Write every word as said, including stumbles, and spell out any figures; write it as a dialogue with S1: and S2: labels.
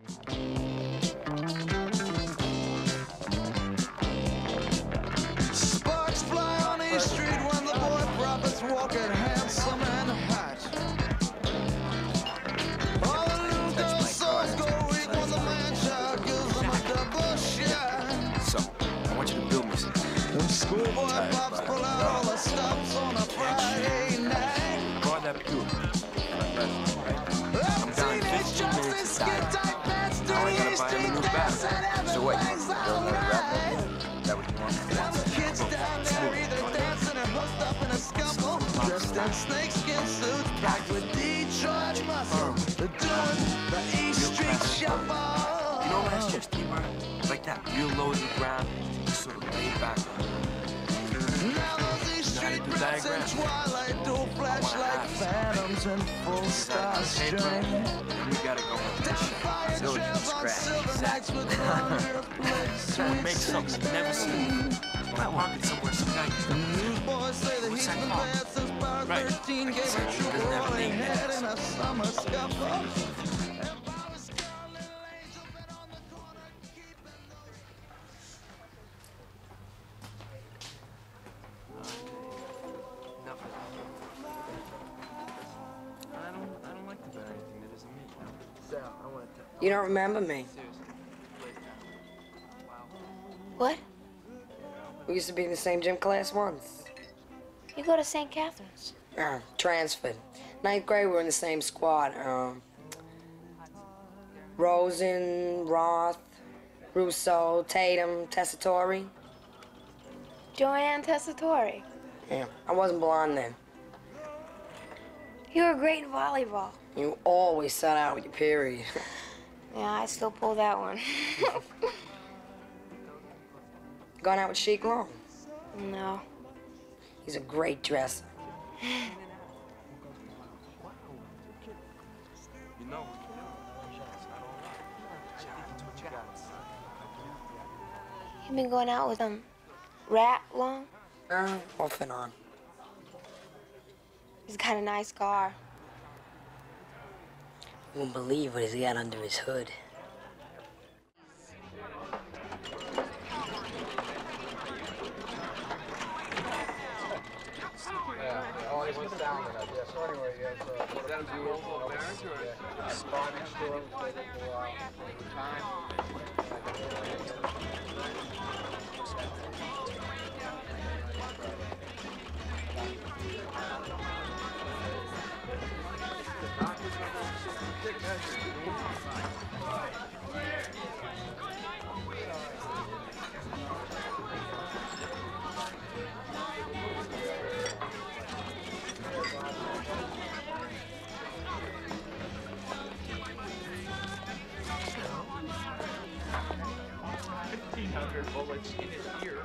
S1: Sparks fly on East Street when the boy prophets walk it handsome and hot. All the little girls' souls go weak when the man-child gives them a double shot.
S2: So, I want you to build me something.
S1: Them schoolboy pops pull out all the stops on a Friday night.
S2: Brought that pure.
S1: I'm down fifteen minutes to die.
S2: Now I gotta buy him a new battery. So what, you want to build another rap record? Is that what you want?
S1: Kids down there either dancing or hooked up in a scuffle, dressed in snakeskin suits, packed with Detroit muscle. They're doing the East Street Shuffle.
S2: You know last year's T-Bar? Like that, real low to the ground, just sort of laid back.
S1: Now those East Street rats in twilight do flash like phantoms in full star string.
S2: You gotta go on this shit.
S1: Build it from scratch. Exactly.
S2: Make something you've never seen. When I walk in somewhere, some guy can
S1: Newsboys say that he's been bad since bar thirteen gave a true rolling head in a summer scuffle.
S3: You don't remember me?
S4: What?
S3: We used to be in the same gym class once.
S4: You go to Saint Catherine's?
S3: Uh, transferred. Ninth grade, we were in the same squad. Um, Rosen, Roth, Russo, Tatum, Tessitore.
S4: Joanne Tessitore.
S3: Yeah, I wasn't blonde then.
S4: You were great in volleyball.
S3: You always sat out with your period.
S4: Yeah, I still pull that one.
S3: Gone out with Sheik Long?
S4: No.
S3: He's a great dresser.
S4: You been going out with um, Rat Long?
S3: Uh, off and on.
S4: He's got a nice car.
S3: You won't believe what he's got under his hood.
S5: Yeah, oh, he was down with us. Yeah, so anyway, yeah, so... Is that a local marriage or a spa next door for time? fifteen hundred bullets in his ear.